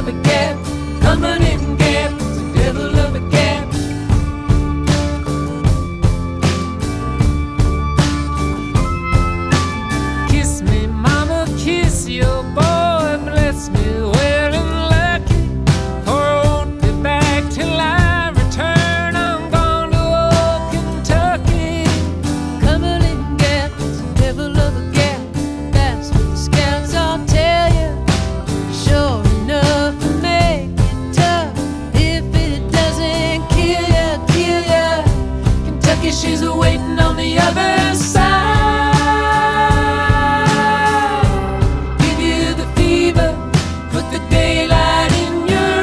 of a cat, Cumberland Gap, it's a devil of a cat. Kiss me, mama, kiss your boy, bless me well and lucky, for I won't be back till I return. I'm gone to old Kentucky. Cumberland Gap, it's a devil of a gap. That's what the scouts all tell you. Sure enough, to make it tough. If it doesn't kill ya, Kentucky, she's waiting on the other side. Give you the fever, put the daylight in your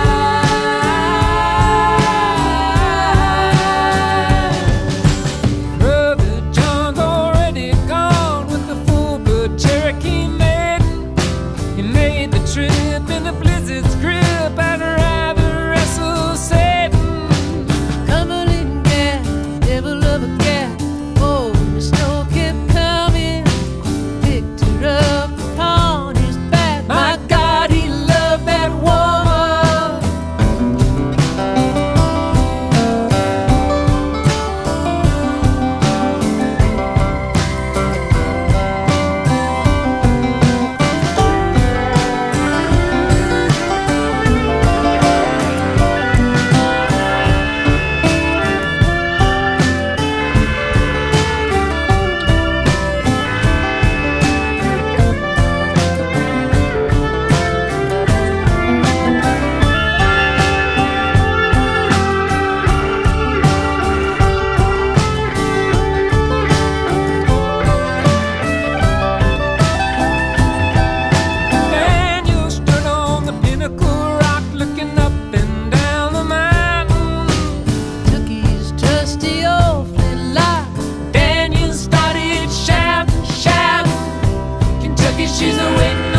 eyes. Brother John's already gone with the full-blood Cherokee maiden. He made the trip in a blizzard's grip. I'd rather wrestle Satan. Cumberland Gap, devil of a gap. Oh, the snow kept coming, picked her up upon his back. My God, he loved that woman. Daniel stood on the pinnacle rock, looking up and down the mountain. Took his trusty old flintlock. Daniel started shouting, shouting. Kentucky, she's a waiting